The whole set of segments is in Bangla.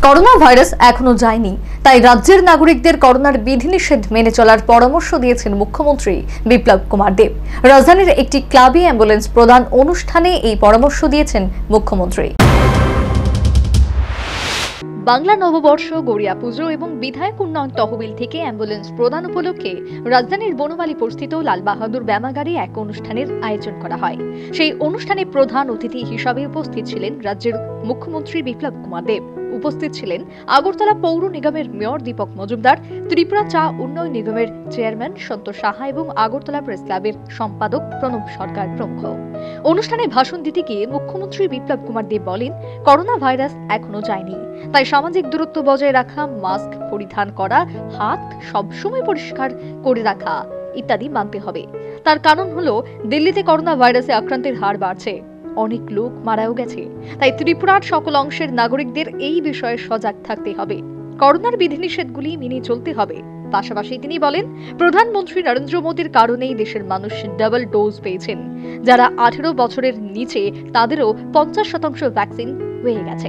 করোনা ভাইরাস এখনো যায়নি, তাই রাজ্যের নাগরিকদের করোনার বিধিনিষেধ মেনে চলার পরামর্শ দিয়েছেন মুখ্যমন্ত্রী বিপ্লব কুমার দেব। রাজধানীর একটি ক্লাবে অ্যাম্বুলেন্স প্রদান অনুষ্ঠানে এই পরামর্শ দিয়েছেন মুখ্যমন্ত্রী। বাংলা নববর্ষ, গড়িয়া পুজো এবং বিধায়ক উন্নয়ন তহবিল থেকে অ্যাম্বুলেন্স প্রদান উপলক্ষে রাজধানীর বনমালীপুরস্থিত লাল বাহাদুর ব্যায়ামাগারে এক অনুষ্ঠানের আয়োজন করা হয়। সেই অনুষ্ঠানে প্রধান অতিথি হিসাবে উপস্থিত ছিলেন রাজ্যের মুখ্যমন্ত্রী বিপ্লব কুমার দেব। উপস্থিত ছিলেন আগরতলা পৌর নিগমের মেয়র দীপক মজুমদার, ত্রিপুরা চা উন্নয়ন নিগমের চেয়ারম্যান সন্তোষ সাহা এবং আগরতলা প্রেস ক্লাবের সম্পাদক প্রণব সরকার প্রমুখ। অনুষ্ঠানে ভাষণ দিতে গিয়ে মুখ্যমন্ত্রী বিপ্লব কুমার দেব বলেন, করোনা ভাইরাস এখনো যায়নি, তাই সামাজিক দূরত্ব বজায় রাখা, মাস্ক পরিধান করা, হাত সবসময় পরিষ্কার করে রাখা ইত্যাদি মানতে হবে। তার কারণ হলো দিল্লিতে করোনা ভাইরাসে আক্রান্তের হার বাড়ছে, অনেক লোক মারাও গেছে। তাই ত্রিপুরার সকল অংশের নাগরিকদের এই বিষয়ে সজাগ থাকতে হবে, করোনার বিধিনিষেধগুলি মেনে চলতে হবে। পাশাপাশি তিনি বলেন, প্রধানমন্ত্রী নরেন্দ্র মোদীর কারণেই দেশের মানুষ ডাবল ডোজ পেয়েছেন। যারা 18 বছরের নিচে তাদেরও 50% ভ্যাকসিন হয়ে গেছে।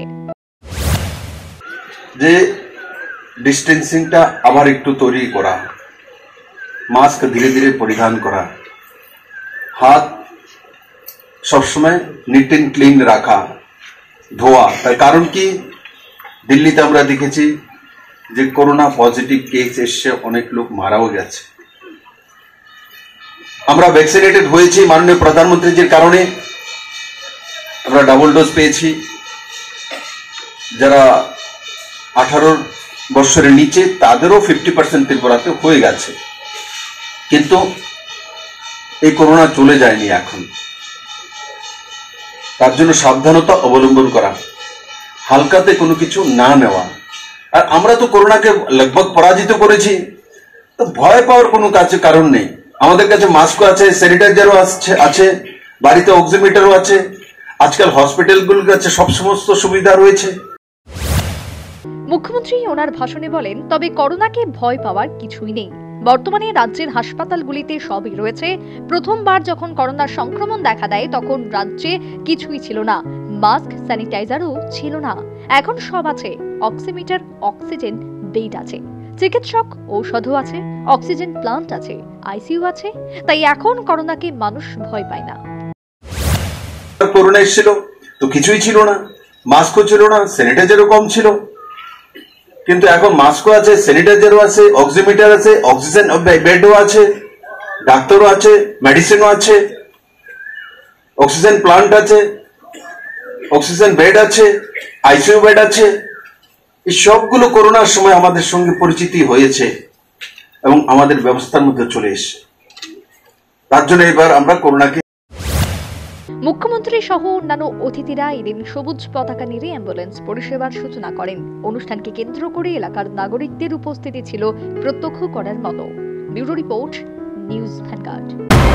যে ডিস্টেন্সিংটা আবার একটু তৈরি করা, মাস্ক ধীরে ধীরে পরিধান করা, হাত সবসময় নিট এন্ড ক্লিন রাখা, ধোয়া। তার কারণ কি, দিল্লিতে আমরা দেখেছি যে করোনা পজিটিভ কেস এসে অনেক লোক মারাও গেছে। আমরা ভ্যাকসিনেটেড হয়েছি মাননীয় প্রধানমন্ত্রীজির কারণে, আমরা ডাবল ডোজ পেয়েছি। যারা 18 বছরের নিচে তাদেরও 50% ত্রিপুরাতে হয়ে গেছে। কিন্তু এই করোনা চলে যায়নি এখন। তার জন্য সাবধানতা অবলম্বন করা, হালকাতে কোনো কিছু না নেওয়া। আর আমরা তো করোনাকে লগভগ পরাজিত করেছি, তো ভয় পাওয়ার কোনো কারণ নেই। আমাদের কাছে মাস্কও আছে, স্যানিটাইজারও আছে, বাড়িতে অক্সিমিটারও আছে, আজকাল হসপিটালগুলোর কাছে সব সমস্ত সুবিধা রয়েছে। মুখ্যমন্ত্রী ওনার ভাষণে বলেন, তবে করোনাকে ভয় পাওয়ার কিছুই নেই। বর্তমানে রাজ্যের হাসপাতালগুলিতে সবই রয়েছে। প্রথমবার যখন করোনার সংক্রমণ দেখা দেয় তখন রাজ্যে কিছুই ছিল না, মাস্ক স্যানিটাইজারও ছিল না। এখন সব আছে, অক্সিমিটার, অক্সিজেন বেড আছে, চিকিৎসক, ঔষধও আছে, অক্সিজেন প্লান্ট আছে, আইসিইউ আছে। তাই এখন করোনাকে মানুষ ভয় পায় না। করোনা এসেছিল তো কিছুই ছিল না, মাস্কও ছিল না, স্যানিটাইজারও কম ছিল। কিন্তু এখন মাস্কও আছে, স্যানিটাইজারও আছে, অক্সিমিটার আছে, অক্সিজেন বেডও আছে, ডাক্তারও আছে, মেডিসিনও আছে, অক্সিজেন প্লান্ট আছে, অক্সিজেন বেড আছে, আইসিইউ বেড আছে। এই সবগুলো করোনার সময় আমাদের সঙ্গে পরিচিতি হয়েছে এবং আমাদের ব্যবস্থার মধ্যে চলে এসেছে। তার জন্য এবার আমরা করোনাকে। মুখ্যমন্ত্রী সহ অন্যান্য অতিথিরা এদিন সবুজ পতাকা নেড়ে অ্যাম্বুলেন্স পরিষেবার সূচনা করেন। অনুষ্ঠানকে কেন্দ্র করে এলাকার নাগরিকদের উপস্থিতি ছিল প্রত্যক্ষ করার মতো। Bureau report, news vanguard.